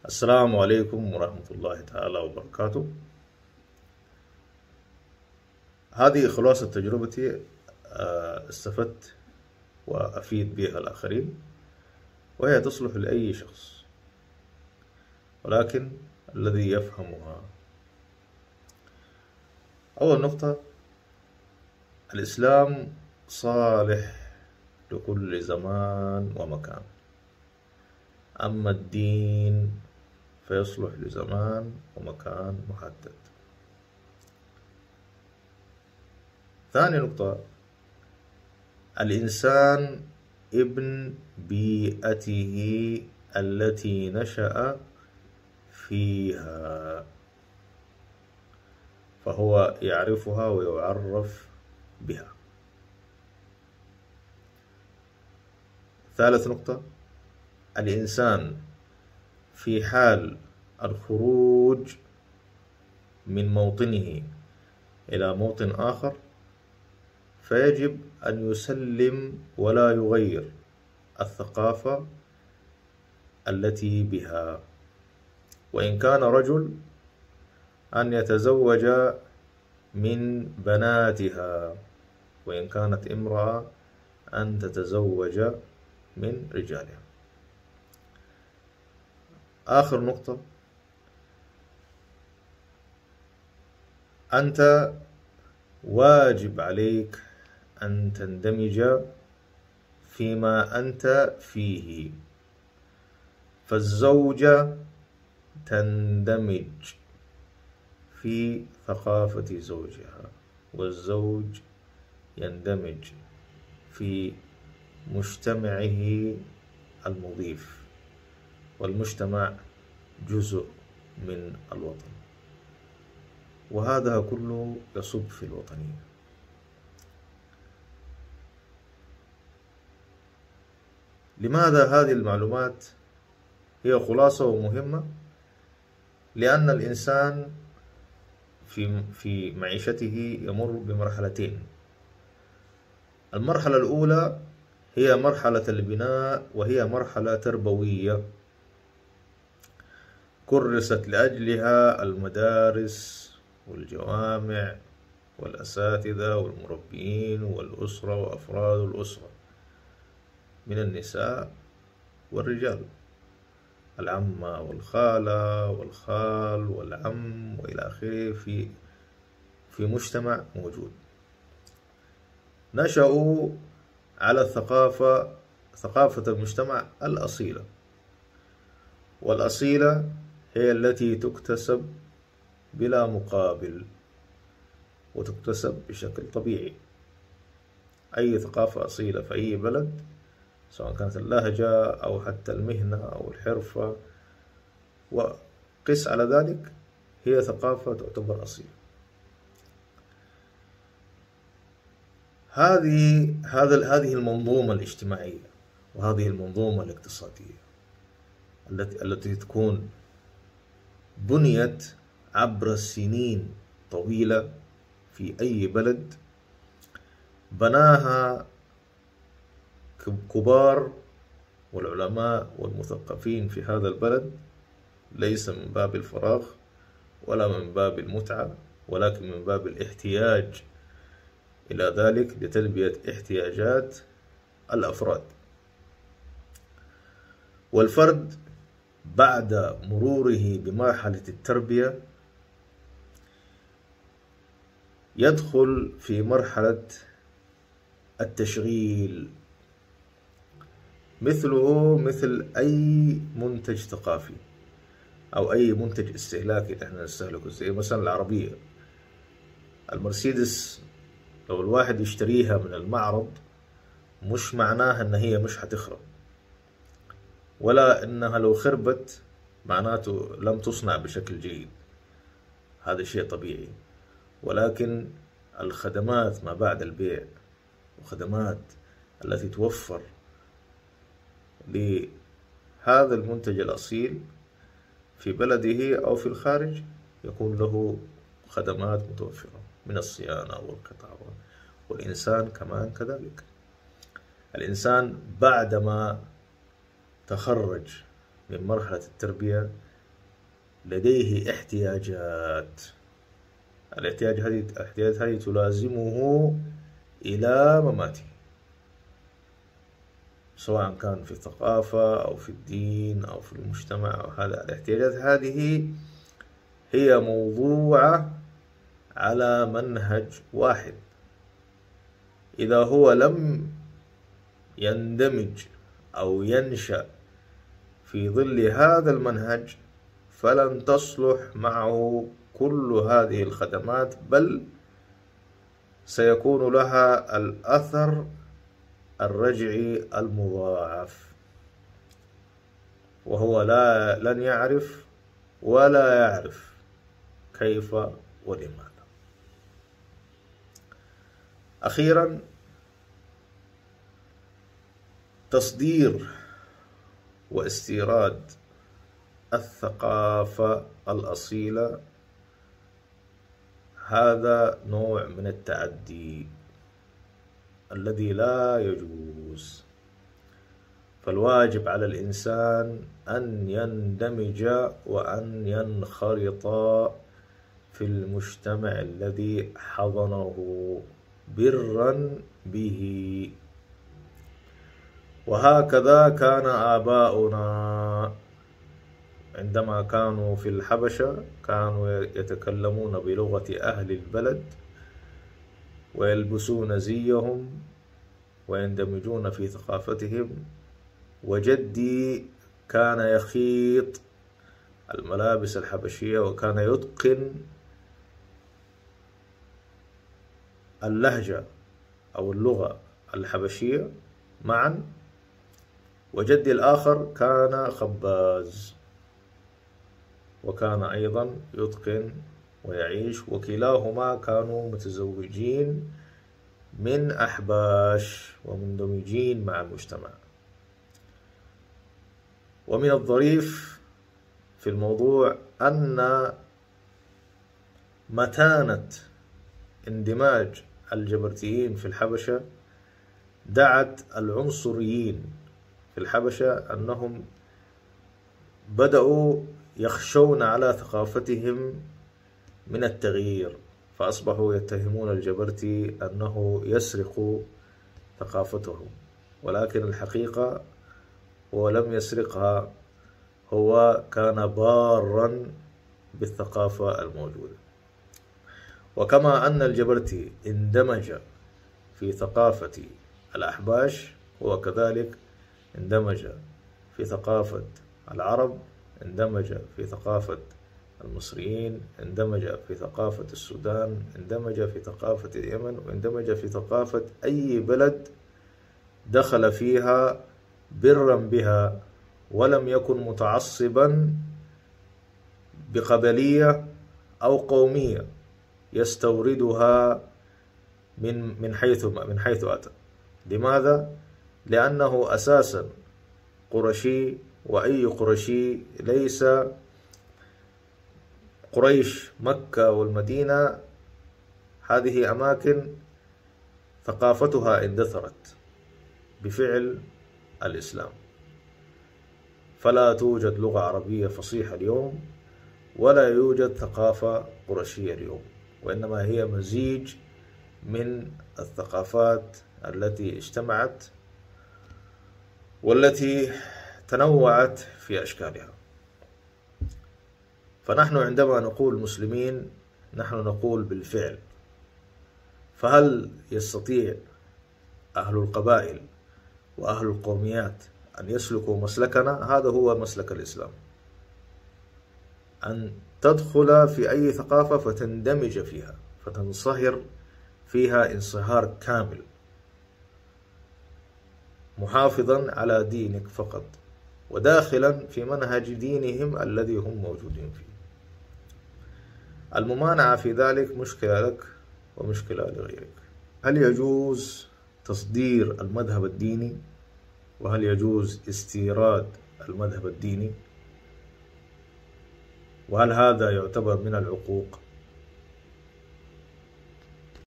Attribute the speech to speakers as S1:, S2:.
S1: السلام عليكم ورحمة الله تعالى وبركاته. هذه خلاصة تجربتي، استفدت وأفيد بها الآخرين، وهي تصلح لأي شخص، ولكن الذي يفهمها. أول نقطة: الإسلام صالح لكل زمان ومكان، أما الدين فيصلح لزمان ومكان محدد. ثاني نقطة: الإنسان ابن بيئته التي نشأ فيها، فهو يعرفها ويعرف بها. ثالث نقطة: الإنسان في حال الخروج من موطنه إلى موطن آخر فيجب أن يسلم ولا يغير الثقافة التي بها، وإن كان رجل أن يتزوج من بناتها، وإن كانت امرأة أن تتزوج من رجالها. آخر نقطة: أنت واجب عليك أن تندمج فيما أنت فيه، فالزوجة تندمج في ثقافة زوجها، والزوج يندمج في مجتمعه المضيف، والمجتمع جزء من الوطن، وهذا كله يصب في الوطنية. لماذا هذه المعلومات هي خلاصة ومهمة؟ لأن الإنسان في معيشته يمر بمرحلتين. المرحلة الأولى هي مرحلة البناء، وهي مرحلة تربوية كرست لأجلها المدارس والجوامع والأساتذة والمربين والأسرة وأفراد الأسرة من النساء والرجال، العمة والخالة والخال والعم وإلى آخره، في مجتمع موجود. نشأوا على ثقافة المجتمع الأصيلة، والأصيلة هي التي تكتسب بلا مقابل وتكتسب بشكل طبيعي. أي ثقافة أصيلة في أي بلد، سواء كانت اللهجة أو حتى المهنة أو الحرفة، وقس على ذلك، هي ثقافة تعتبر أصيلة. هذه المنظومة الاجتماعية وهذه المنظومة الاقتصادية التي تكون بنيت عبر سنين طويلة في أي بلد، بناها كبار والعلماء والمثقفين في هذا البلد، ليس من باب الفراغ ولا من باب المتعة، ولكن من باب الاحتياج إلى ذلك لتلبية احتياجات الأفراد. والفرد بعد مروره بمرحلة التربية يدخل في مرحلة التشغيل، مثله مثل أي منتج ثقافي أو أي منتج استهلاكي نحن نستهلكه، زي مثلا العربية المرسيدس، لو الواحد يشتريها من المعرض مش معناها أن هي مش هتخرب، ولا أنها لو خربت معناته لم تصنع بشكل جيد، هذا شيء طبيعي. ولكن الخدمات ما بعد البيع وخدمات التي توفر لهذا المنتج الأصيل في بلده أو في الخارج يكون له خدمات متوفرة من الصيانة والقطع، والإنسان كمان كذلك. الإنسان بعدما تخرج من مرحلة التربية لديه احتياجات، الاحتياجات هذه تلازمه إلى مماته، سواء كان في الثقافة أو في الدين أو في المجتمع أو هذا. الاحتياجات هذه هي موضوعة على منهج واحد، إذا هو لم يندمج أو ينشأ في ظل هذا المنهج فلن تصلح معه كل هذه الخدمات، بل سيكون لها الأثر الرجعي المضاعف، وهو لن يعرف ولا يعرف كيف ولماذا. أخيرا، تصدير واستيراد الثقافة الأصيلة هذا نوع من التعدي الذي لا يجوز، فالواجب على الإنسان أن يندمج وأن ينخرط في المجتمع الذي حضنه برا به. وهكذا كان آباؤنا عندما كانوا في الحبشة، كانوا يتكلمون بلغة أهل البلد ويلبسون زيهم ويندمجون في ثقافتهم. وجدي كان يخيط الملابس الحبشية وكان يتقن اللهجة أو اللغة الحبشية معا، وجدي الآخر كان خباز وكان أيضا يتقن ويعيش، وكلاهما كانوا متزوجين من أحباش ومندمجين مع المجتمع. ومن الظريف في الموضوع أن متانة اندماج الجبرتيين في الحبشة دعت العنصريين في الحبشة أنهم بدأوا يخشون على ثقافتهم من التغيير، فأصبحوا يتهمون الجبرتي أنه يسرق ثقافتهم، ولكن الحقيقة هو لم يسرقها، هو كان بارا بالثقافة الموجودة. وكما أن الجبرتي اندمج في ثقافة الأحباش، هو كذلك اندمج في ثقافة العرب، اندمج في ثقافة المصريين، اندمج في ثقافة السودان، اندمج في ثقافة اليمن، واندمج في ثقافة أي بلد دخل فيها برا بها، ولم يكن متعصبا بقبلية أو قومية يستوردها من حيث أتى. لماذا؟ لأنه أساسا قرشي، وأي قرشي ليس قريش مكة والمدينة، هذه أماكن ثقافتها اندثرت بفعل الإسلام، فلا توجد لغة عربية فصيحة اليوم ولا يوجد ثقافة قرشية اليوم، وإنما هي مزيج من الثقافات التي اجتمعت والتي تنوعت في أشكالها. فنحن عندما نقول مسلمين نحن نقول بالفعل. فهل يستطيع أهل القبائل وأهل القوميات أن يسلكوا مسلكنا؟ هذا هو مسلك الإسلام، أن تدخل في أي ثقافة فتندمج فيها، فتنصهر فيها انصهار كامل، محافظا على دينك فقط، وداخلا في منهج دينهم الذي هم موجودين فيه. الممانعة في ذلك مشكلة لك ومشكلة لغيرك. هل يجوز تصدير المذهب الديني؟ وهل يجوز استيراد المذهب الديني؟ وهل هذا يعتبر من العقوق؟